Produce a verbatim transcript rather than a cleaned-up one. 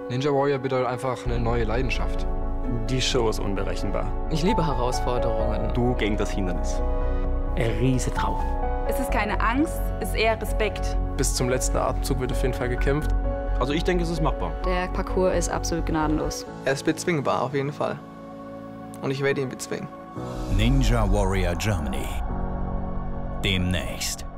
Ninja Warrior bedeutet einfach eine neue Leidenschaft. Die Show ist unberechenbar. Ich liebe Herausforderungen. Du gegen das Hindernis. Ein Riesentraum. Es ist keine Angst, es ist eher Respekt. Bis zum letzten Atemzug wird auf jeden Fall gekämpft. Also ich denke, es ist machbar. Der Parcours ist absolut gnadenlos. Er ist bezwingbar auf jeden Fall. Und ich werde ihn bezwingen. Ninja Warrior Germany. Demnächst.